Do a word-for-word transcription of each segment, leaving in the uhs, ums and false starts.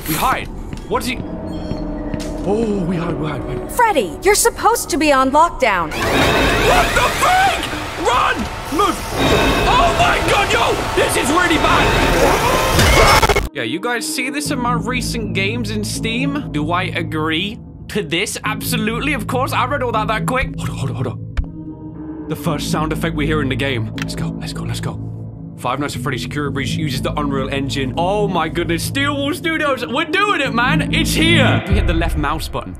We hide. What is he? Oh, we hide, we hide, we hide. Freddy, you're supposed to be on lockdown. What the freak? Run! Move! Oh my god, yo! This is really bad! Yeah, you guys see this in my recent games in Steam? Do I agree to this? Absolutely, of course. I read all that that quick. Hold on, hold on, hold on. The first sound effect we hear in the game. Let's go, let's go, let's go. Five Nights at Freddy's Security Breach uses the Unreal Engine. Oh my goodness, Steelwall Studios, we're doing it, man. It's here. We hit the left mouse button.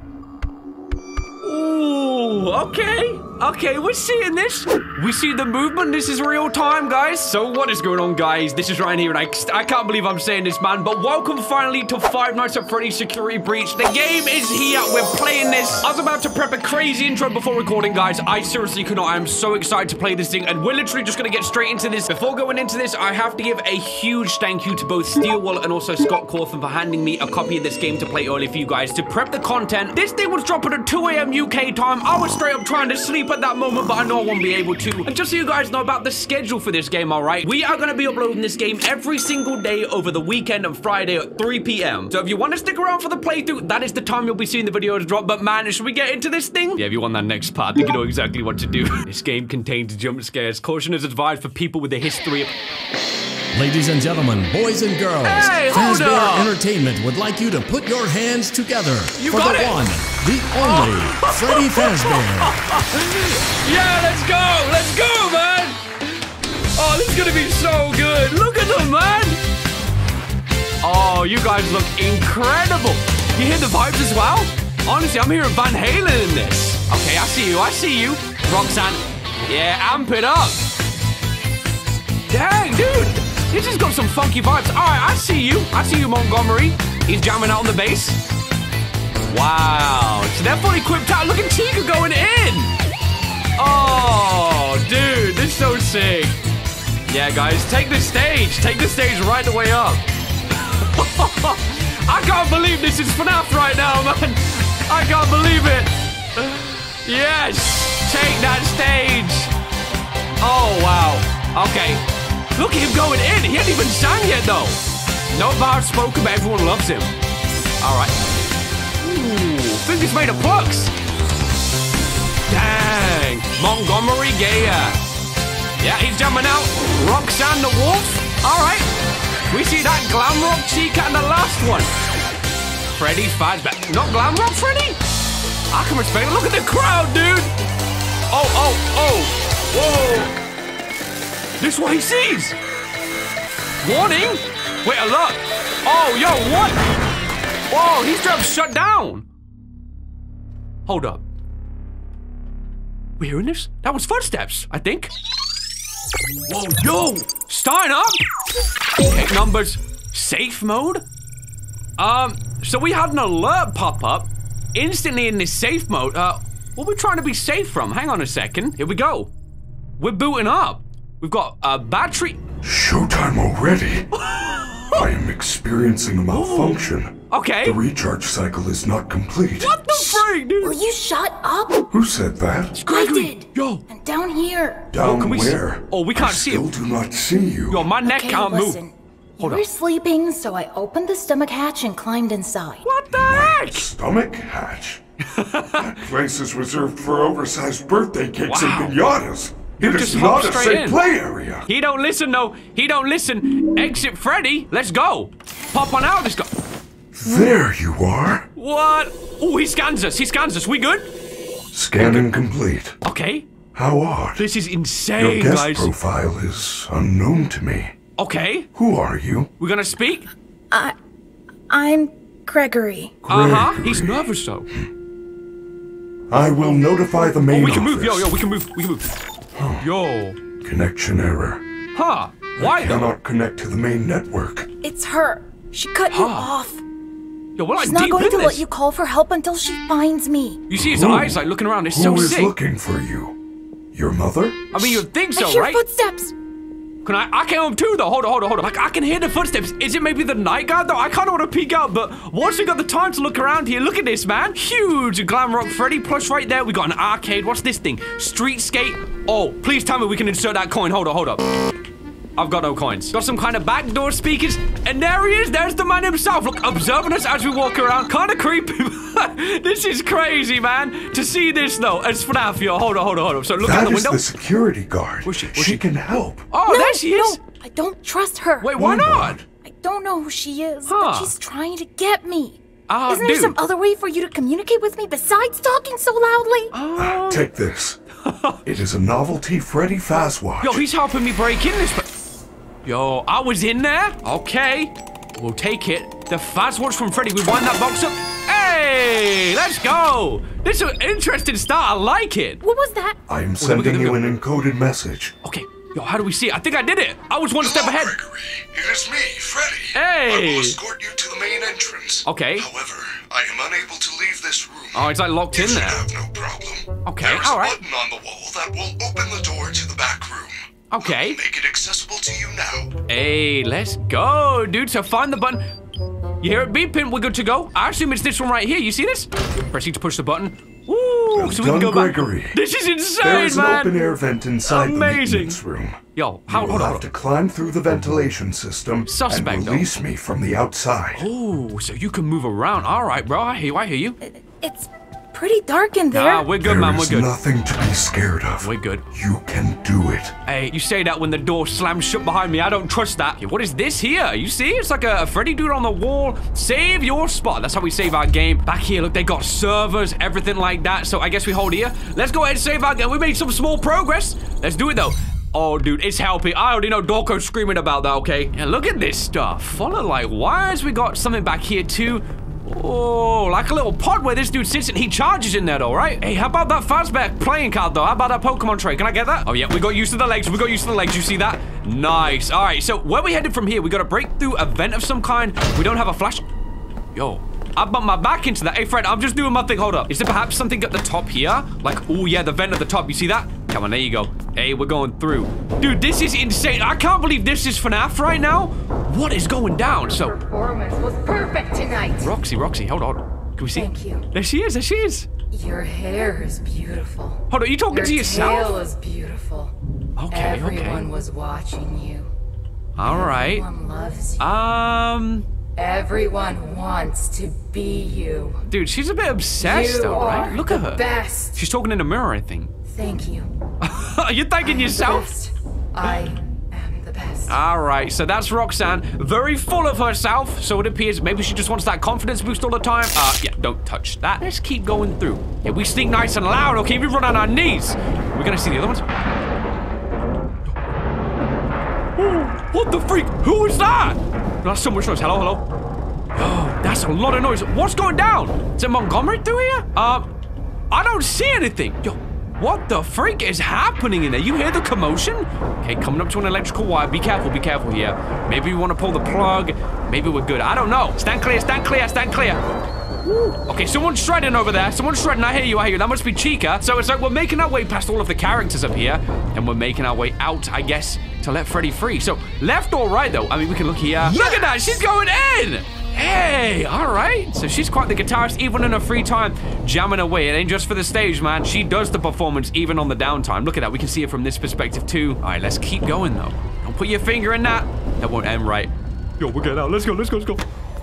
Ooh, okay. Okay, we're seeing this. We see the movement. This is real time, guys. So what is going on, guys? This is Ryan here, and I, I can't believe I'm saying this, man. But welcome finally to Five Nights at Freddy's Security Breach. The game is here. We're playing this. I was about to prep a crazy intro before recording, guys. I seriously could not. I am so excited to play this thing, and we're literally just going to get straight into this. Before going into this, I have to give a huge thank you to both Steelwall and also Scott Cawthon for handing me a copy of this game to play early for you guys to prep the content. This thing was dropping at two A M U K time. I was straight up trying to sleep at that moment, but I know I won't be able to. And just so you guys know about the schedule for this game, all right? We are going to be uploading this game every single day over the weekend and Friday at three P M So if you want to stick around for the playthrough, that is the time you'll be seeing the videos drop. But man, should we get into this thing? Yeah, if you want that next part, I think you know exactly what to do. This game contains jump scares. Caution is advised for people with a history of... Ladies and gentlemen, boys and girls, hey, hold Fazbear up. Entertainment would like you to put your hands together You for got the it. one, the only, Freddy Fazbear. Yeah, let's go! Let's go, man! Oh, this is gonna be so good! Look at them, man! Oh, you guys look incredible! You hear the vibes as well? Honestly, I'm hearing Van Halen in this. Okay, I see you, I see you. Roxanne. Yeah, amp it up. Dang, dude! This has got some funky vibes. Alright, I see you. I see you, Montgomery. He's jamming out on the bass. Wow. So they're fully equipped out. Look at Chica going in. Oh, dude. This is so sick. Yeah, guys. Take the stage. Take the stage right the way up. I can't believe this is FNAF right now, man. I can't believe it. Yes. Take that stage. Oh, wow. Okay. Look at him going in. He hasn't even sang yet, though. No bars spoken, but everyone loves him. All right. Ooh, fingers made of plugs. Dang. Montgomery Gayer. Yeah, he's jumping out. Roxanne the Wolf. All right. We see that Glam Rock Chica and the last one. Freddy Fazbear. Not Glam Rock Freddy? I can respect it. Look at the crowd, dude. Oh, oh, oh. Whoa. This is what he sees! Warning! Wait, alert! Oh, yo, what? Whoa, he's just shut down! Hold up. We hearing this? That was footsteps, I think. Whoa, yo! Starting up! Hit numbers. Safe mode? Um, so we had an alert pop up instantly in this safe mode. Uh, what are we trying to be safe from? Hang on a second. Here we go. We're booting up. We've got a battery. Showtime already. I am experiencing a malfunction. Okay. The recharge cycle is not complete. What the freak, dude? Will you shut up? Who said that? I did. Yo. And down here. Down can we see- where? Oh, we can't I see still it. do not see you. Yo, my neck Okay, can't listen. move. You Hold were up. sleeping, so I opened the stomach hatch and climbed inside. What the heck? Stomach hatch. That place is reserved for oversized birthday cakes Wow. and pinatas. It is just not hopped a straight safe in. play area. He don't listen, though. He don't listen. Exit Freddy. Let's go. Pop on out. Let's go. There you are. What? Oh, he scans us. He scans us. We good? Scanning complete. Okay. How odd. This is Your insane, guest guys. profile is unknown to me. Okay. Who are you? We're gonna speak? I... I'm Gregory. Uh-huh. Gregory. He's nervous, though. I will notify the main Oh, we can office. move. Yo, yo, we can move. We can move. Yo. Connection error. Huh. Why, I though? cannot connect to the main network. It's her. She cut you Huh. off. Yo, we're like She's not deep going in to this. let you call for help until she finds me. You see his Who? eyes like looking around. It's Who so is sick. looking for you? Your mother? I mean, you'd think I so, hear right? footsteps. Can I? I can hear him too, though. Hold on, hold on, hold on. Like, I can hear the footsteps. Is it maybe the night guard, though? I kind of want to peek out, but once we got the time to look around here, look at this, man. Huge Glam Rock Freddy plush right there. We got an arcade. What's this thing? Street skate. Oh, please tell me we can insert that coin. Hold on, hold up. I've got no coins. Got some kind of backdoor speakers. And there he is. There's the man himself. Look, observing us as we walk around. Kind of creepy. This is crazy, man. To see this, though, as FNAF, yo. Hold on, hold on, hold on. So look That out the is window. the security guard. Where's she? Where's she she? can help. Oh, no, there she is. No, I don't trust her. Wait, why not? I don't know who she is, Huh. but she's trying to get me. Ah, Isn't there dude. some other way for you to communicate with me besides talking so loudly? Oh. Take this. It is a novelty Freddy Fazwatch. Yo, he's helping me break in this place. Yo, I was in there. Okay. We'll take it. The Fazwatch from Freddy. We wind that box up. Hey, let's go. This is an interesting start. I like it. What was that? I am we sending gonna you do? an encoded message. Okay. Yo, how do we see it? I think I did it. I was one step Hello, ahead. Gregory. It is me, Freddy. Hey. I will escort you to the main entrance. Okay. However, I am unable to leave this room. Oh, it's like locked You in should there. have no problem. Okay, There is all a right. button on the wall that will open the door to the back room. Okay. I will make it accessible to you now. Hey, let's go, dude. So find the button. You hear it beeping? We're good to go. I assume it's this one right here. You see this? Pressing to push the button. Woo! Well so we can done, go back. Gregory. This is insane, There is man. an open air vent inside Amazing. the maintenance room. Yo, how? You will Hold on. have Hold to on. climb through the ventilation system Suspect, and though. release me from the outside. Oh, so you can move around. All right, bro. I hear you. I hear you. It's pretty dark in there. Ah, we're good, There man. We're is good. nothing to be scared of. We're good. You can do it. Hey, you say that when the door slams shut behind me. I don't trust that. What is this here? You see? It's like a, a Freddy dude on the wall. Save your spot. That's how we save our game. Back here, look, they got servers, everything like that. So I guess we hold here. Let's go ahead and save our game. We made some small progress. Let's do it, though. Oh, dude, it's helping. I already know Dorko's screaming about that, okay? And look at this stuff. Full of, like, wires. We got something back here, too. Oh, like a little pod where this dude sits and he charges in there, though, right? Hey, how about that Fazbear playing card, though? How about that Pokemon tray? Can I get that? Oh, yeah, we got used to the legs. We got used to the legs. You see that? Nice. All right, so where we headed from here? We got to break through a vent of some kind. We don't have a flash. Yo, I bumped my back into that. Hey, Fred, I'm just doing my thing. Hold up. Is there perhaps something at the top here? Like, oh, yeah, the vent at the top. You see that? Come on, there you go. Hey, we're going through. Dude, this is insane. I can't believe this is FNAF right now. What is going down? So, Performance was perfect tonight. Roxy, Roxy, hold on. Can we see? Thank you. There she is. There she is. Your hair is beautiful. Hold on, you talking Your to yourself? tail is beautiful. Okay, Everyone okay. was watching you. All right. Everyone loves you. Um, Everyone wants to be you. dude, she's a bit obsessed, you though, right? are Look the at her. best. She's talking in the mirror, I think. Thank you. Are you thanking The yourself? best. I am the best. All right, so that's Roxanne, very full of herself. So it appears maybe she just wants that confidence boost all the time. Uh, yeah, don't touch that. Let's keep going through. Yeah, we sneak nice and loud, okay? We run on our knees. We're gonna see the other ones. Ooh, what the freak? Who is that? That's so much noise. Hello, hello. Oh, that's a lot of noise. What's going down? Is it Montgomery through here? Um, I don't see anything. Yo, what the freak is happening in there? You hear the commotion? Okay, coming up to an electrical wire. Be careful, be careful here. Maybe we want to pull the plug. Maybe we're good. I don't know. Stand clear, stand clear, stand clear. Woo. Okay, someone's shredding over there. Someone's shredding. I hear you, I hear you. That must be Chica. So it's like we're making our way past all of the characters up here, and we're making our way out, I guess, to let Freddy free. So left or right, though? I mean, we can look here. Yes. Look at that. She's going in. Hey, all right. So she's quite the guitarist, even in her free time, jamming away. It ain't just for the stage, man. She does the performance even on the downtime. Look at that. We can see it from this perspective, too. All right, let's keep going, though. Don't put your finger in that. That won't end right. Yo, we're getting out. Let's go, let's go, let's go.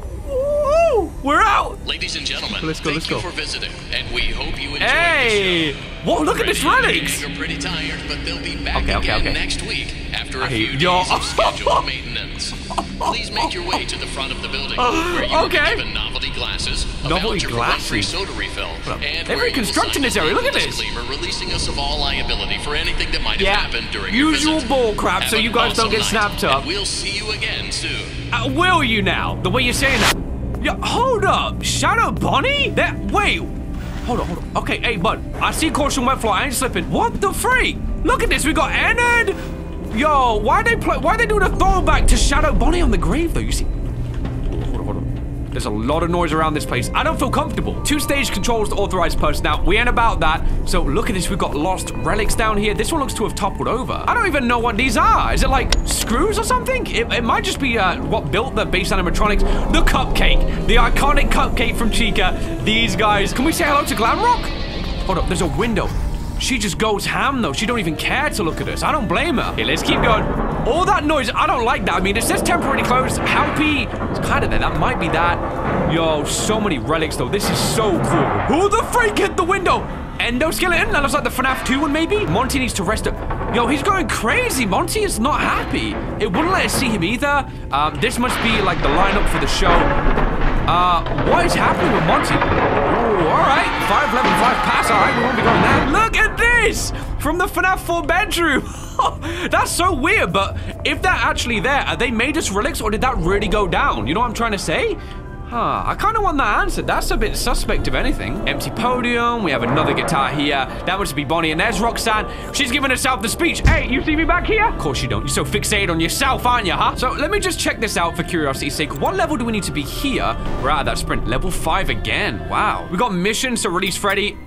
Woo! We're out. Ladies and gentlemen, Let's go, thank let's you go. for visiting, and we hope you enjoyed Hey! the show. Whoa, look at this Freddy and relics! Amy are pretty tired, but they'll be back Okay, okay, again okay. next week after I a hate few you. days of scheduled maintenance. Please make your way to the front of the building, where you will Okay. be given novelty glasses, a Novelty voucher for one free glasses? soda refill, and They're where you will reconstructing sign this a area. Look at legal this. disclaimer releasing us of all liability for anything that might Yeah, have happened during usual your visit. bull crap, Have so an you guys don't awesome get night, snapped up. and we'll see you again soon. Uh, will you now? The way you're saying that. Yeah, hold up. Shadow Bunny? That, wait. Hold on, hold on. Okay, hey, bud. I see caution wet fly. I ain't slipping. What the freak? Look at this. We got Enid. Yo, why they play? Why they doing a throwback to Shadow Bunny on the grave, though? You see? Hold on, hold on. There's a lot of noise around this place. I don't feel comfortable. Two stage controls to authorized post. Now, we ain't about that. So look at this. We've got lost relics down here. This one looks to have toppled over. I don't even know what these are. Is it like screws or something? It, it might just be uh, what built the base animatronics. The cupcake. The iconic cupcake from Chica. These guys. Can we say hello to Glamrock? Hold up. There's a window. She just goes ham, though. She don't even care to look at us. I don't blame her. Okay, let's keep going. All that noise, I don't like that. I mean, it says temporarily closed. Happy, it's kind of there. That might be that. Yo, so many relics, though. This is so cool. Who the freak hit the window? Endoskeleton? That looks like the FNAF two one, maybe? Monty needs to rest up. Yo, he's going crazy. Monty is not happy. It wouldn't let us see him either. Um, this must be, like, the lineup for the show. Uh, what is happening with Monty? Ooh, all right. five eleven, five pass. All right, we won't be going there. Look at this! From the FNAF four bedroom. That's so weird, but if they're actually there, are they made us relics or did that really go down? You know what I'm trying to say? Huh, I kind of want that answered. That's a bit suspect, if anything. Empty podium. We have another guitar here. That must be Bonnie, and there's Roxanne. She's giving herself the speech. Hey, you see me back here? Of course you don't. You're so fixated on yourself, aren't you, huh? So let me just check this out for curiosity's sake. What level do we need to be here? We're out of that sprint. Level five again. Wow. We got missions to release Freddy.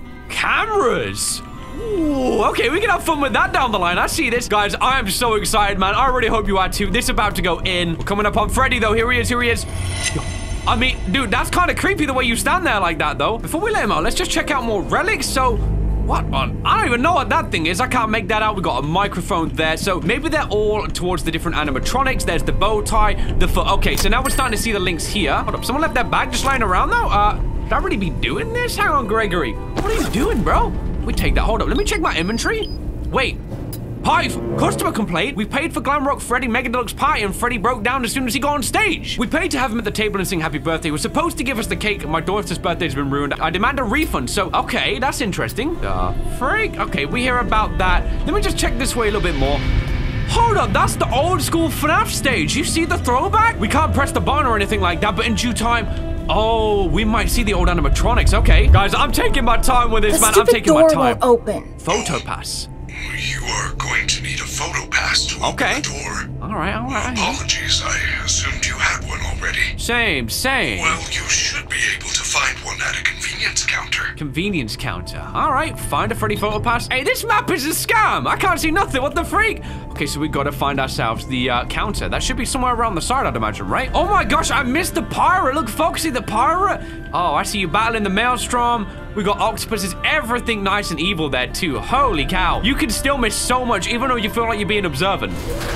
Cameras. Ooh, okay, we can have fun with that down the line. I see this. Guys, I am so excited, man. I really hope you are too. This is about to go in. We're coming up on Freddy, though. Here he is. Here he is. Yo. I mean, dude, that's kind of creepy the way you stand there like that, though. Before we let him out, let's just check out more relics. So, what on? I don't even know what that thing is. I can't make that out. We got a microphone there. So, maybe they're all towards the different animatronics. There's the bow tie, the foot. Okay, so now we're starting to see the links here. Hold up. Someone left their bag just lying around, though? Uh, should I really be doing this? Hang on, Gregory. What are you doing, bro? We take that. Hold up. Let me check my inventory. Wait. Hive, customer complaint. We paid for Glamrock Freddy Mega Deluxe Party and Freddy broke down as soon as he got on stage. We paid to have him at the table and sing happy birthday. He was supposed to give us the cake. My daughter's birthday's been ruined. I demand a refund. So, okay, that's interesting. Uh, freak. Okay, we hear about that. Let me just check this way a little bit more. Hold up, that's the old school FNAF stage. You see the throwback? We can't press the button or anything like that, but in due time, oh, we might see the old animatronics. Okay, guys, I'm taking my time with this, the man. I'm taking my door time. Will open. Photo pass. You are going to need a photo pass to Okay. open the door. All right, all right. Apologies, I assumed you had one already. Same, same. Well, you should be able to find one at a convenience counter. Convenience counter. All right, find a Freddy photo pass. Hey, this map is a scam. I can't see nothing. What the freak? Okay, so we gotta find ourselves the uh, counter. That should be somewhere around the side, I'd imagine, right? Oh my gosh, I missed the pirate. Look, folks, see the pirate? Oh, I see you battling the maelstrom. We got octopuses, everything nice and evil there too. Holy cow. You can still miss so much even though you feel like you're being observant.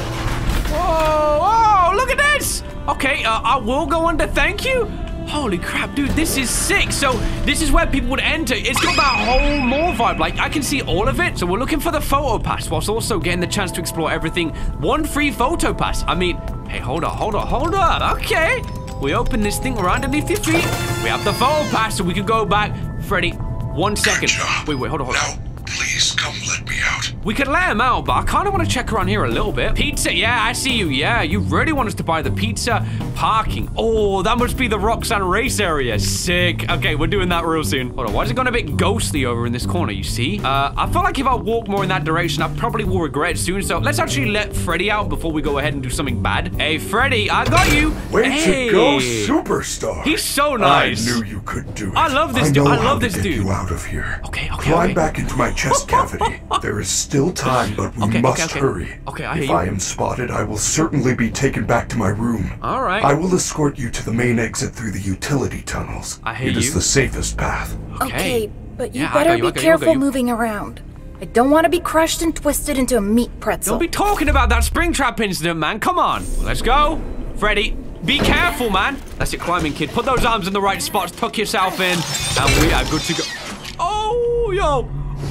Whoa, whoa, look at this. Okay, uh, I will go under thank you. Holy crap, dude, this is sick. So this is where people would enter. It's got that whole mall vibe. Like, I can see all of it. So we're looking for the photo pass whilst also getting the chance to explore everything. One free photo pass. I mean, hey, hold on, hold on, hold on. Okay. We open this thing right underneath your feet. We have the photo pass so we can go back. Freddy, one second. Good job. Wait, wait, hold on, hold on. Now, please come let me out. We could let him out, but I kind of want to check around here a little bit. Pizza, yeah, I see you. Yeah, you really want us to buy the pizza. Parking. Oh, that must be the Roxanne race area. Sick. Okay, we're doing that real soon. Hold on, why is it going a bit ghostly over in this corner, you see? Uh, I feel like if I walk more in that direction, I probably will regret it soon. So let's actually let Freddy out before we go ahead and do something bad. Hey, Freddy, I got you. Way hey. to go, superstar. He's so nice. I knew you could do it. I love this I dude. know I how love to this get dude. you out of here. Okay, okay, Climb okay. back into my chest cavity. There is still time, but we Okay, must okay, okay. hurry. Okay, I if hear you. I am spotted, I will certainly be taken back to my room. All right. I will escort you to the main exit through the utility tunnels. I hear It is you. the safest path. Okay, but you Yeah, I better got you, I be got you, I got careful you. moving around. I don't want to be crushed and twisted into a meat pretzel. Don't be talking about that Springtrap incident, man. Come on. Let's go. Freddy, be careful, man. That's it, climbing kid. Put those arms in the right spots. Tuck yourself in. And we are good to go. Oh, yo.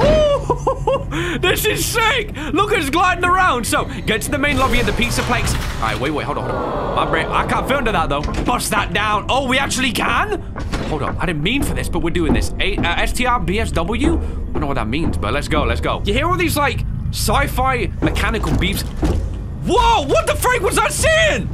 Ooh, this is sick. Look at us gliding around. So, get to the main lobby of the pizza place. All right, wait, wait, hold on, hold on. My brain, I can't fit under that, though. Bust that down. Oh, we actually can? Hold on, I didn't mean for this, but we're doing this. A uh, S T R B S W? I don't know what that means, but let's go, let's go. You hear all these, like, sci-fi mechanical beeps? Whoa, what the freak was I seeing?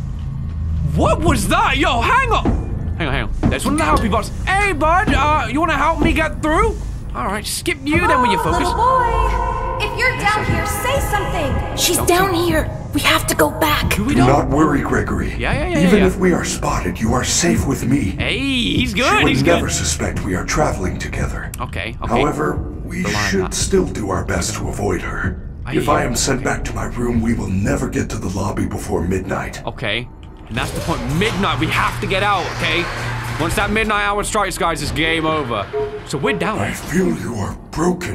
What was that? Yo, hang on. Hang on, hang on. There's one of the helpy bots. Hey, bud, uh, you want to help me get through? All right, skip you then when you focus. Little boy, if you're down here, say something. She's down here. We have to go back. Do we Do know? not worry, Gregory. Yeah, yeah, yeah, Even yeah. if we are spotted, you are safe with me. Hey, he's She good, would he's never good. suspect we are traveling together. Okay, okay. However, we Rely on should that. still do our best to avoid her. I If hear I you. am sent back to my room, we will never get to the lobby before midnight. Okay, and that's the point. Midnight, we have to get out, okay? Once that midnight hour strikes, guys, it's game over. So we're down. I feel you are broken.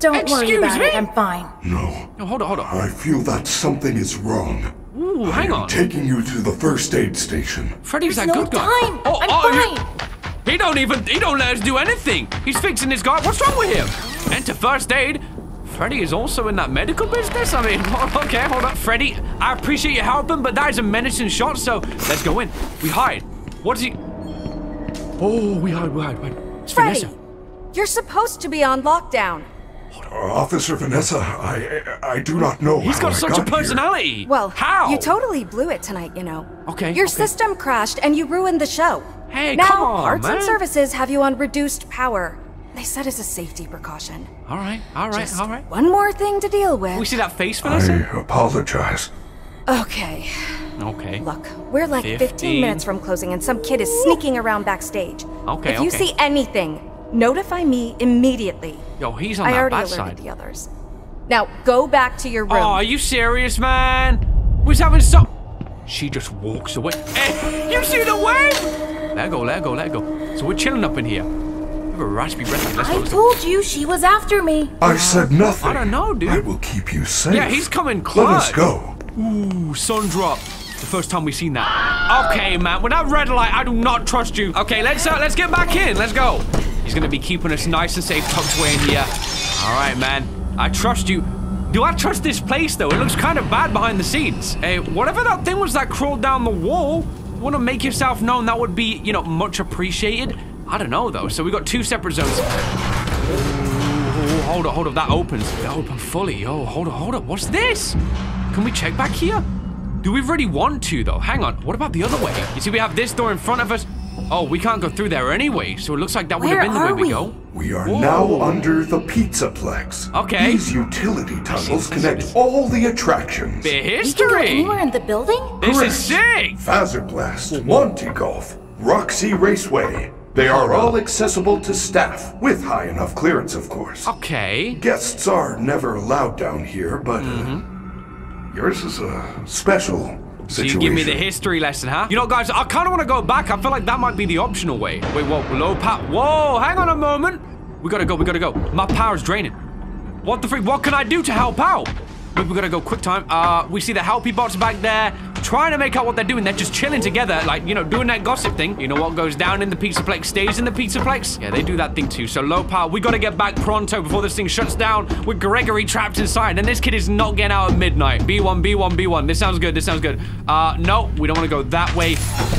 Don't worry Excuse about me? it, I'm fine. No. No, hold on, hold on. I feel that something is wrong. Ooh, I hang am on. taking you to the first aid station. Freddy's There's that no good guy. time. I'm you- fine. He don't even, he don't let us do anything. He's fixing this guy. What's wrong with him? Enter first aid. Freddy is also in that medical business. I mean, okay, hold up. Freddy, I appreciate you helping, but that is a menacing shot, so let's go in. We hide. What is he? Oh, we hide, we hide, we hide. It's Freddy, Vanessa. you're supposed to be on lockdown. Uh, Officer Vanessa, I I do not know He's how got I such a got here. personality. Well, how? you totally blew it tonight, you know. Okay, Your okay. system crashed and you ruined the show. Hey, now, come on, Arts and man. Services have you on reduced power. They said as a safety precaution. All right, all right, Just all right. one more thing to deal with. We see that face, I Vanessa? apologize. Okay, Okay. look, we're like fifteen. fifteen minutes from closing and some kid is sneaking around backstage. Okay, If you okay. see anything, notify me immediately. Yo, he's on I that already bad alerted side. the others. Now, go back to your room. Oh, are you serious, man? We're having some. She just walks away. Hey, you see the wave? Let go, let go, let go. So we're chilling up in here. We have a raspy breath. Let's go. I let's go. told you she was after me. I said nothing. I don't know, dude. I will keep you safe. Yeah, he's coming Let us clutch. go. Ooh, sun drop. The first time we've seen that. Okay, man. With that red light, I do not trust you. Okay, let's uh, let's get back in. Let's go. He's gonna be keeping us nice and safe, tucked away in here. All right, man. I trust you. Do I trust this place, though? It looks kind of bad behind the scenes. Hey, whatever that thing was that crawled down the wall, you want to make yourself known, that would be, you know, much appreciated. I don't know, though. So we got two separate zones. Oh, hold up, hold up. That opens. It opened fully. Oh, hold up, hold up. What's this? Can we check back here? Do we really want to, though? Hang on. What about the other way? You see, we have this door in front of us. Oh, we can't go through there anyway, so it looks like that would have Where been the way are we we? go. We are Whoa. now under the Pizzaplex. Okay. These utility tunnels connect all the attractions. Bit of We can go history. anywhere in the building? This Correct. is sick. Fazerblast, Monte Golf, Roxy Raceway. They are all accessible to staff, with high enough clearance, of course. Okay. Guests are never allowed down here, but uh, yours is a special So situation. you give me the history lesson, huh? You know, guys, I kind of want to go back. I feel like that might be the optional way. Wait, whoa, low power. Whoa, hang on a moment. We gotta go, we gotta go. My power's draining. What the freak? What can I do to help out? Wait, we gotta go quick time. Uh, we see the helpy bots back there, trying to make out what they're doing. They're just chilling together, like, you know, doing that gossip thing. You know what goes down in the Pizzaplex stays in the Pizzaplex? Yeah, they do that thing too. So low power, we gotta get back pronto before this thing shuts down with Gregory trapped inside. And this kid is not getting out at midnight. B one, B one, B one. This sounds good, this sounds good. Uh, no, we don't wanna go that way.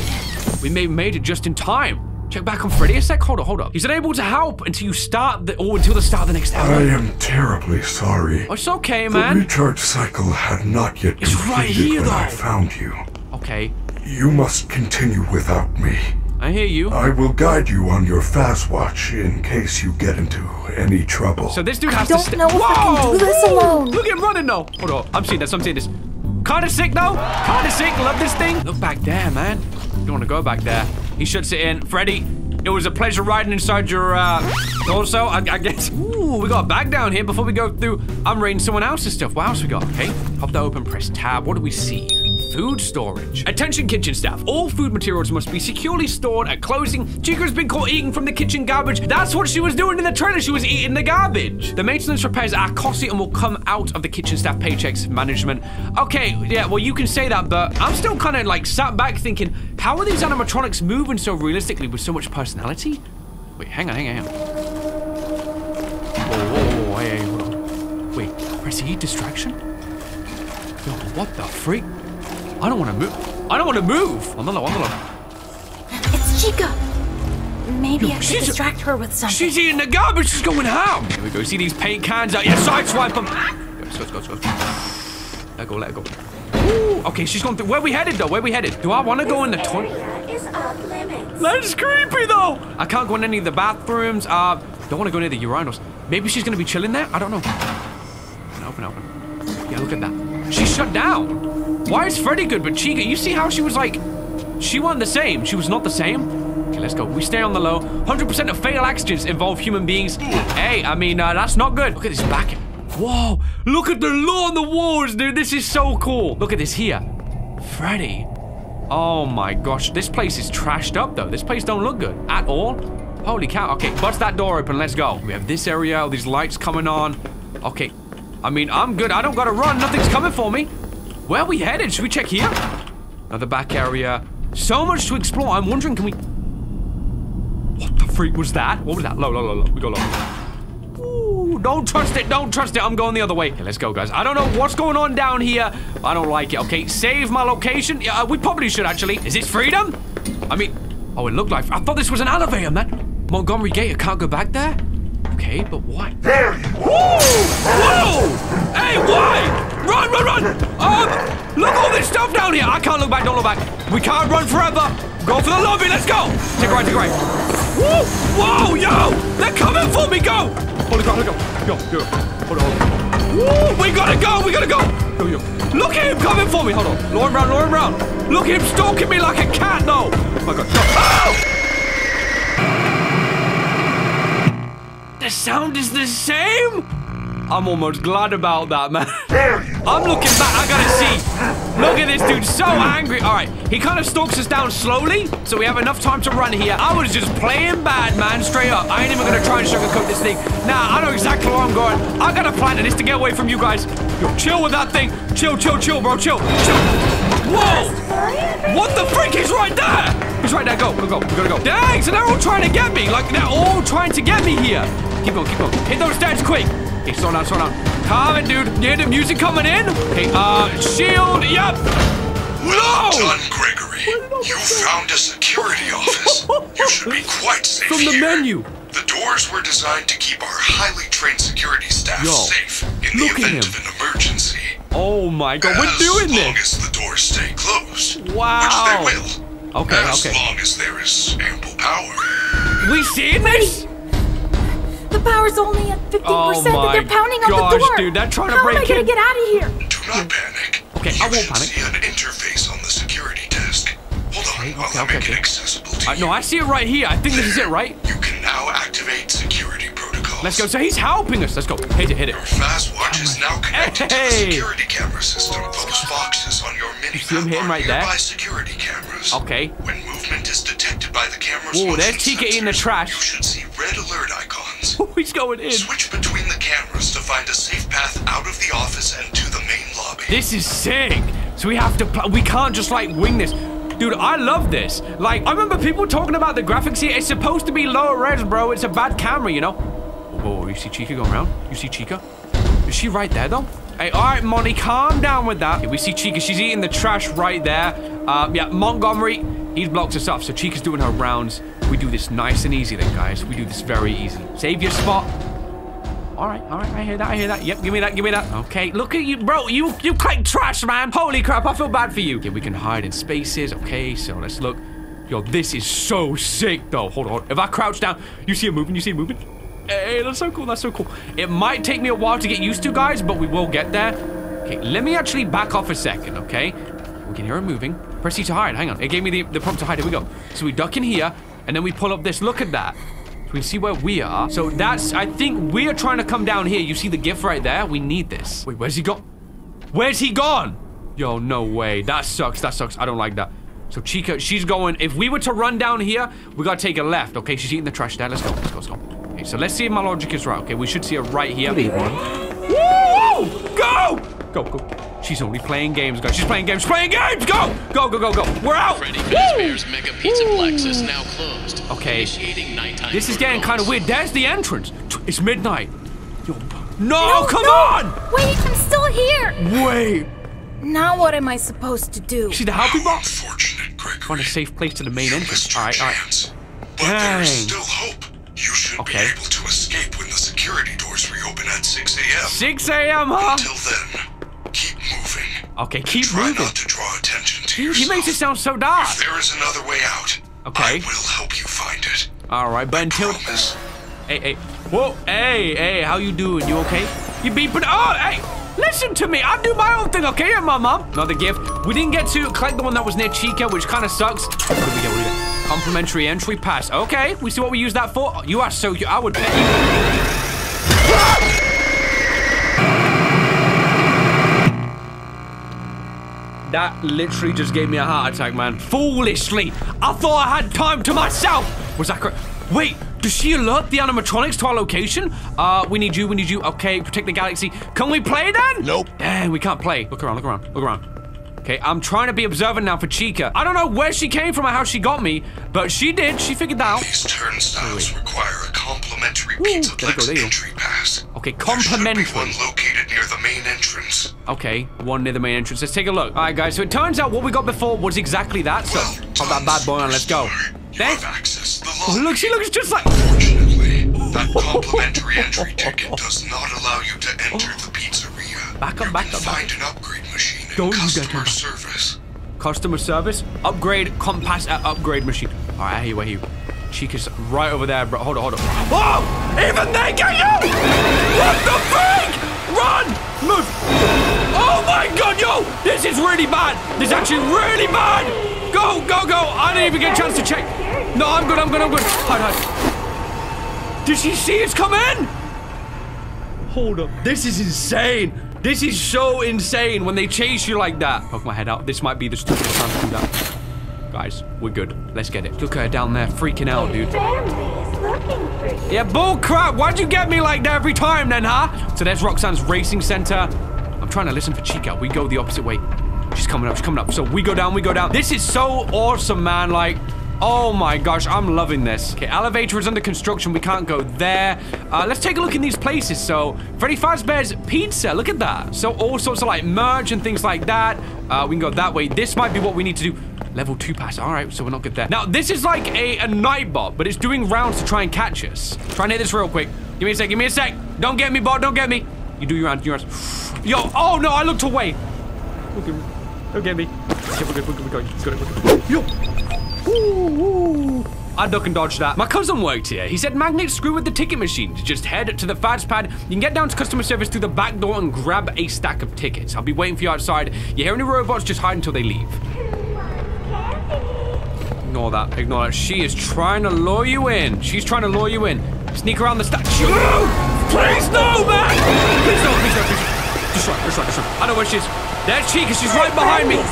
We may have made it just in time. Check back on Freddy a sec. Hold up, hold up. He's unable to help until you start the, or until the start of the next hour. I am terribly sorry. Oh, it's okay, The man. recharge cycle had not yet It's completed right here, when I though. found you. Okay, You must continue without me. I hear you. I will guide you on your fast watch in case you get into any trouble. So this dude I has don't to stay. know if I can do this Whoa! alone. Look at him running though. Hold on, I'm seeing this. I'm seeing this. Kind of sick though. Kind of sick. Love this thing. Look back there, man. You don't want to go back there. He shuts it in. Freddy, it was a pleasure riding inside your uh, torso. I, I guess. Ooh, we got a bag down here before we go through. I'm raiding someone else's stuff. What else we got? Okay, pop that open. Press tab. What do we see? Food storage. Attention kitchen staff. All food materials must be securely stored at closing. Chica's been caught eating from the kitchen garbage. That's what she was doing in the trailer. She was eating the garbage. The maintenance repairs are costly and will come out of the kitchen staff paychecks management. Okay, yeah, well, you can say that, but I'm still kind of like sat back thinking, how are these animatronics moving so realistically with so much personality? Wait, hang on, hang on, hang on. Whoa, whoa, whoa, hey, hey, hold on. Wait, press E distraction? Yo, what the freak? I don't want to move. I don't want to move. On the low, on the low. It's Chica. Maybe Yo, I should she's a- distract her with something. She's eating the garbage. She's going ham. Here we go. See these paint cans out? Yeah, sideswipe them. Let's go, let's go, let's go. Let go, let go. Ooh, okay, she's going through. Where we headed, though? Where we headed? Do I want to go in the toilet? That's creepy, though. I can't go in any of the bathrooms. Uh, don't want to go near the urinals. Maybe she's going to be chilling there? I don't know. Open, open, open. Yeah, look at that. She's shut down. Why is Freddy good, but Chica, you see how she was like, she wasn't the same. She was not the same. Okay, let's go. We stay on the low. one hundred percent of fatal accidents involve human beings. Hey, I mean, uh, that's not good. Look at this back. Whoa, look at the law on the walls, dude. This is so cool. Look at this here. Freddy. Oh my gosh, this place is trashed up though. This place don't look good at all. Holy cow. Okay, bust that door open. Let's go. We have this area, all these lights coming on. Okay. I mean, I'm good. I don't gotta run. Nothing's coming for me. Where are we headed? Should we check here? Another back area. So much to explore. I'm wondering, can we... What the freak was that? What was that? Low, low, low, low. We go low. Ooh, don't trust it. Don't trust it. I'm going the other way. Okay, let's go, guys. I don't know what's going on down here. I don't like it. Okay, save my location. Yeah, uh, we probably should, actually. Is this freedom? I mean... Oh, it looked like... I thought this was an elevator, man. Montgomery Gate. I can't go back there? Okay, but why? There you Whoa! Whoa! Hey, why? Run, run, run! Um, look all this stuff down here. I can't look back. Don't look back. We can't run forever. Go for the lobby. Let's go. Take a right, take a right. Woo! Whoa, yo! They're coming for me. Go! Hold it, go, hold it, go. Go, go. Hold it, hold it. Woo! We gotta go. We gotta go. Go, yo. Look at him coming for me. Hold on. Lauren Brown, Lauren Brown. Look at him stalking me like a cat. No. Oh my God. Go. Oh! The sound is the same? I'm almost glad about that, man. I'm looking back. I gotta see. Look at this dude. So angry. All right. He kind of stalks us down slowly, so we have enough time to run here. I was just playing bad, man. Straight up. I ain't even gonna try and sugarcoat this thing. Nah, I know exactly where I'm going. I got a plan, and it's to get away from you guys. Yo, chill with that thing. Chill, chill, chill, bro. Chill. Chill. Whoa. What the freak? He's right there. He's right there. Go, go, go. We gotta go. Dang, so they're all trying to get me. Like, they're all trying to get me here. Keep going, keep going. Hit those stairs quick. Okay, slow down, slow down. Calm it, dude. You hear the music coming in? Okay, uh, shield, yep. Well No! done, Gregory. You found a security office. You should be quite safe From the here. menu. The doors were designed to keep our highly trained security staff Yo, safe in the look at event him. of an emergency. Oh my God, we're as doing long this. as the doors stay closed. Wow. Which they will. Okay, as okay. long as there is ample power. We seeing this? The power's only at fifteen percent Oh and they're my pounding on gosh, the door. dude, they're trying to How break am I gonna in. get out of here? Do not panic. Okay, you I won't should panic. see an interface on the security desk. Hold on Okay, while okay, I okay, make okay. it accessible to Uh, you. no, I see it right here. I think this is it, right? You can now activate security protocols. Let's go. So he's helping us. Let's go. Hit it, hit it. Your fast watch is now connected to Hey! the security camera system. Those boxes on your mini see him hitting are right there? nearby security cameras. Okay. When movement is detected by the camera's Whoa, motion there's Chica eating the sensors, trash. You should see red alert icons. He's going in. Switch between the cameras to find a safe path out of the office and to the main lobby. This is sick. So we have to, pl we can't just like wing this. Dude, I love this. Like, I remember people talking about the graphics here. It's supposed to be lower res, bro. It's a bad camera, you know? Whoa, you see Chica going around? You see Chica? Is she right there, though? Hey, all right, Monty, calm down with that. Okay, we see Chica. She's eating the trash right there. Uh, yeah, Montgomery, he's blocked us off. So Chica's doing her rounds. We do this nice and easy then, guys. We do this very easy. Save your spot. All right, all right, I hear that, I hear that. Yep, give me that, give me that. Okay, look at you, bro. You, you quite trash, man. Holy crap, I feel bad for you. Okay, we can hide in spaces. Okay, so let's look. Yo, this is so sick, though. Hold on. If I crouch down, you see it moving, you see it moving. Hey, that's so cool, that's so cool. It might take me a while to get used to, guys, but we will get there. Okay, let me actually back off a second, okay? We can hear it moving. Press E to hide, hang on. It gave me the, the prompt to hide, here we go. So we duck in here, and then we pull up this. Look at that. We see where we are. So that's, I think we're trying to come down here. You see the GIF right there? We need this. Wait, where's he gone? Where's he gone? Yo, no way. That sucks, that sucks. I don't like that. So Chica, she's going, if we were to run down here, we gotta take a left. Okay, she's eating the trash there. Let's go, let's go, let's go. Okay, so let's see if my logic is right. Okay, we should see her right here. Good evening. Woo! Go! Go, go. She's only playing games, guys. She's playing games, playing games! Go! Go, go, go, go. We're out! Freddy Fazbear's Mega Pizzaplex is now closed. Okay. Initiating nighttime This is getting kind of protocols. weird. There's the entrance. It's midnight. Yo, no, No, come no! on! Wait, I'm still here! Wait. Now what am I supposed to do? See the happy box? Unfortunate, Gregory. Find a safe place to the main You entrance. missed your All right, all right. chance. But there is Dang. still hope. You should Okay. be able to escape when the security doors reopen at six A M six A M, huh? Until then, keep moving. Okay, keep Try moving. not to draw attention to He, yourself. he makes it sound so dark. If there is another way out, Okay. I will help you find it. All right, but until... Promise. Hey, hey. Whoa, hey, hey, how you doing? You okay? You beeping? Oh, hey, listen to me. I do my own thing, okay? And my mom. Another gift. We didn't get to collect the one that was near Chica, which kind of sucks. What did we get? What did we get? Complimentary entry pass. Okay, we see what we use that for. You are so... I would bet you... That literally just gave me a heart attack, man. Foolishly. I thought I had time to myself. Was that correct? Wait, does she alert the animatronics to our location? Uh, we need you, we need you. Okay, protect the galaxy. Can we play then? Nope. Dang, we can't play. Look around, look around, look around. Okay, I'm trying to be observant now for Chica. I don't know where she came from or how she got me, but she did. She figured that out. These turnstiles Wait. require a complimentary Ooh, Pizza there you go, Plex there you go. entry pass. Okay, There should complimentary. be one located near the main entrance. Okay, one near the main entrance. Let's take a look. All right, guys, so it turns out what we got before was exactly that. So, Well pop that bad boy on, let's go. You There. have access to the Oh, lobby. look, she looks just like... Unfortunately, that complimentary entry ticket does not allow you to enter the pizzeria. Back up, you back can up, back find an upgrade machine in Don't you dare customer turn back. service. Customer service, upgrade, compass, uh, upgrade machine. All right, I hear you, I hear you. Chica's right over there, bro. Hold on, hold on. Whoa! Even they get you! What the freak? Run! Move! Oh my god, yo! This is really bad. This is actually really bad. Go, go, go! I didn't even get a chance to check. No, I'm good, I'm good, I'm good. Hide, hide. Did she see us come in? Hold up. This is insane. This is so insane when they chase you like that. Poke my head out. This might be the stupidest time to do that. Guys, we're good. Let's get it. Look at her down there freaking out, dude. Yeah, bull crap. Why'd you get me like that every time then, huh? So there's Roxanne's racing center. I'm trying to listen for Chica. We go the opposite way. She's coming up. She's coming up. So we go down. We go down. This is so awesome, man. Like... oh my gosh, I'm loving this. Okay, elevator is under construction. We can't go there. Uh, let's take a look in these places. So, Freddy Fazbear's Pizza. Look at that. So, all sorts of like merch and things like that. Uh, we can go that way. This might be what we need to do. Level two pass. All right, so we're not good there. Now, this is like a, a night bot, but it's doing rounds to try and catch us. Try and hit this real quick. Give me a sec. Give me a sec. Don't get me, bot. Don't get me. You do your rounds. Your rounds. Yo. Oh, no. I looked away. Don't get me. Don't get me. Okay, we're good. We're good. We're good. We're good. We're good. Yo. Ooh, ooh. I duck and dodge that. My cousin worked here. He said magnets screw with the ticket machine. Just head to the fast pad. You can get down to customer service through the back door and grab a stack of tickets. I'll be waiting for you outside. You hear any robots, just hide until they leave. Ignore that. Ignore that. She is trying to lure you in. She's trying to lure you in. Sneak around the statue. Please no, man! Please no, please no, please no. Just right, just right, just right. I know where she is. There's Chica. She's right behind me.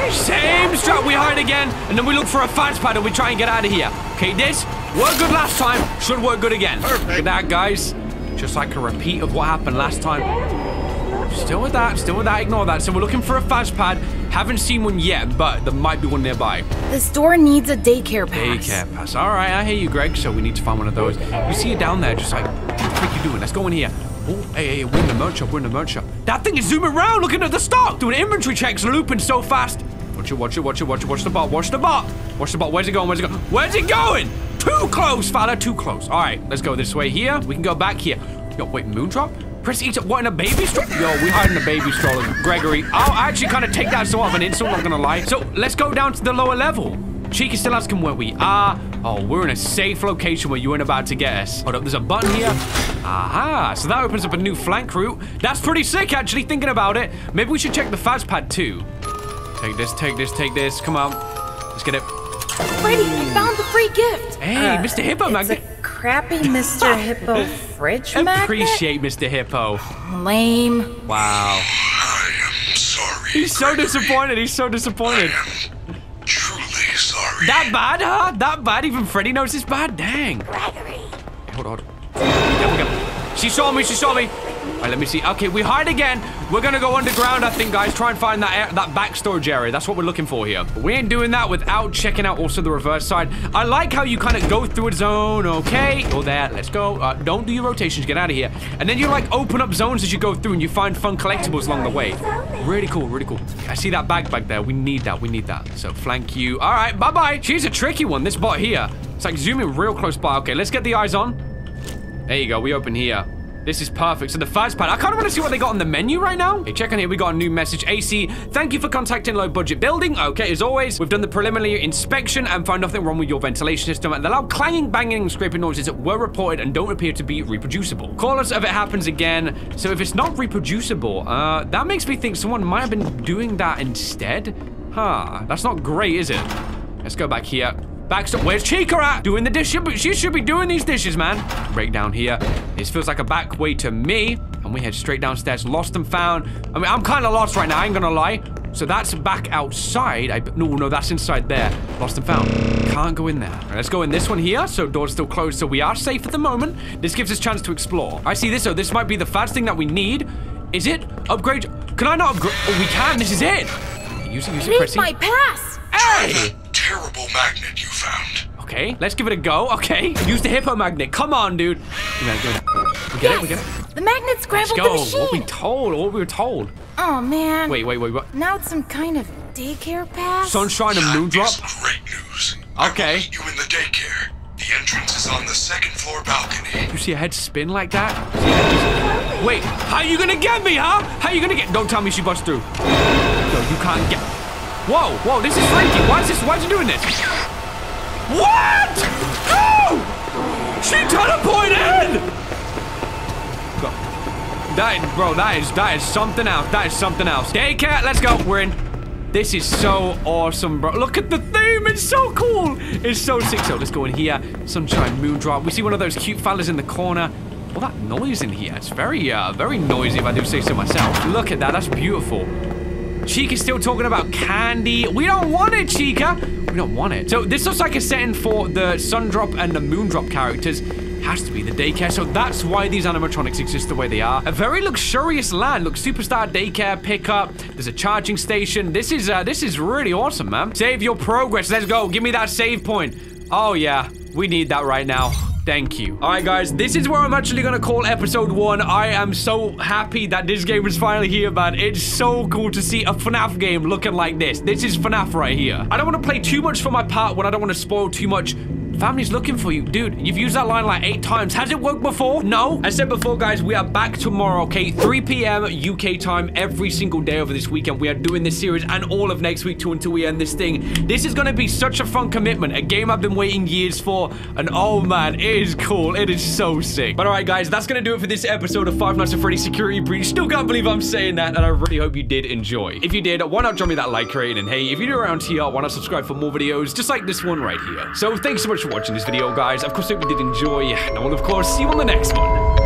Same strat. We hide again, and then we look for a fast pad and we try and get out of here. Okay, this worked good last time. Should work good again. Perfect. Look at that, guys. Just like a repeat of what happened last time. Still with that. Still with that. Ignore that. So we're looking for a fast pad. Haven't seen one yet, but there might be one nearby. The store needs a daycare pass. Daycare pass. All right, I hear you, Greg. So we need to find one of those. You see it down there, just like, what the frick you doing? Let's go in here. Oh, hey, hey, we're in the merch shop. We're in the merch shop. That thing is zooming around, looking at the stock, doing inventory checks, looping so fast. Watch it, watch it, watch it, watch it, watch the bot, watch the bot. Watch the bot. Where's it going? Where's it going? Where's it going? Too close, fella, too close. All right, let's go this way here. We can go back here. Yo, wait, Moondrop? Press E to, what, in a baby stroller? Yo, we hide in a baby stroller. Gregory, I'll actually kind of take that as sort of an insult, not gonna lie. So, let's go down to the lower level. Chica still asking where we are. Oh, we're in a safe location where you weren't about to get us. Hold up, there's a button here. Aha, so that opens up a new flank route. That's pretty sick, actually, thinking about it. Maybe we should check the fast pad, too. Take this, take this, take this. Come on. Let's get it. Freddy, I found the free gift. Hey, Uh, Mister Hippo it's Magnet. a crappy Mister Hippo fridge magnet? Appreciate Mister Hippo. Lame. Wow. I am sorry. He's so Gregory. disappointed. He's so disappointed. I am truly sorry. That bad, huh? That bad? Even Freddy knows it's bad? Dang. Gregory. Hold on. Careful, careful. She saw me. She saw me. All right, let me see. Okay, we hide again. We're gonna go underground, I think, guys. Try and find that air, that back storage area. That's what we're looking for here. But we ain't doing that without checking out also the reverse side. I like how you kind of go through a zone. Okay, go there. Let's go. Uh, don't do your rotations. Get out of here. And then you like open up zones as you go through, and you find fun collectibles along the way. Really cool. Really cool. I see that bag back there. We need that. We need that. So flank you. All right. Bye bye. She's a tricky one. This bot here. It's like zooming real close by. Okay, let's get the eyes on. There you go. We open here. This is perfect. So the fast pad, I kind of want to see what they got on the menu right now. Okay, check on here. We got a new message. A C, thank you for contacting Low Budget Building. Okay, as always, we've done the preliminary inspection and found nothing wrong with your ventilation system. And the loud clanging, banging, and scraping noises that were reported and don't appear to be reproducible. Call us if it happens again. So if it's not reproducible, uh, that makes me think someone might have been doing that instead. Huh, that's not great, is it? Let's go back here. Backstop. Where's Chica at? Doing the dish. She should be doing these dishes, man. Break down here. This feels like a back way to me. And we head straight downstairs. Lost and found. I mean, I'm kind of lost right now. I ain't gonna lie. So that's back outside. I, no, no, that's inside there. Lost and found. Can't go in there. All right, let's go in this one here. So door's still closed, so we are safe at the moment. This gives us a chance to explore. I see this, so this might be the fast thing that we need. Is it? Upgrade? Can I not upgrade? Oh, we can. This is it. Use it, use it, Read my pass. Hey! Terrible magnet you found. Okay, let's give it a go. Okay, use the hippo magnet. Come on, dude. We get it, we get it. We get it. The magnet Let's scrambled go. the machine. What we told? What we were told? Oh, man. Wait, wait, wait. What? Now it's some kind of daycare pass? Sunshine and Moondrop? That is great news. Okay. I will meet you in the daycare. The entrance is on the second floor balcony. You see her head spin like that? Just... Wait, how you gonna get me, huh? How you gonna get? Don't tell me she busts through. No, you can't get. Whoa, whoa, this is freaky. Why is this? Why is she doing this? What? No! She teleported in! Go. That is, bro, that is, that is something else. That is something else. Daycare, let's go. We're in. This is so awesome, bro. Look at the theme. It's so cool. It's so sick. So let's go in here. Sunshine, Moondrop. We see one of those cute fellas in the corner. All that noise in here. It's very, uh, very noisy if I do say so myself. Look at that. That's beautiful. Chica's still talking about candy. We don't want it, Chica. We don't want it. So this looks like a setting for the Sundrop and the Moondrop characters. Has to be the daycare, so that's why these animatronics exist the way they are. A very luxurious land. Look, superstar daycare pickup. There's a charging station. This is uh, this is really awesome, man. Save your progress. Let's go. Give me that save point. Oh yeah, we need that right now. Thank you. All right, guys, this is where I'm actually gonna call episode one. I am so happy that this game is finally here, man. It's so cool to see a FNAF game looking like this. This is FNAF right here. I don't want to play too much for my part when I don't want to spoil too much. Family's looking for you. Dude, you've used that line like eight times. Has it worked before? No. I said before, guys, we are back tomorrow, okay? three P M U K time every single day over this weekend. We are doing this series and all of next week too until we end this thing. This is going to be such a fun commitment. A game I've been waiting years for. And oh, man, it is cool. It is so sick. But all right, guys, that's going to do it for this episode of Five Nights at Freddy's Security Breach. Still can't believe I'm saying that, and I really hope you did enjoy. If you did, why not drop me that like rating? And hey, if you're new around here, why not subscribe for more videos just like this one right here? So thanks so much for watching this video, guys. Of course, I hope you did enjoy, and I will, of course, see you on the next one.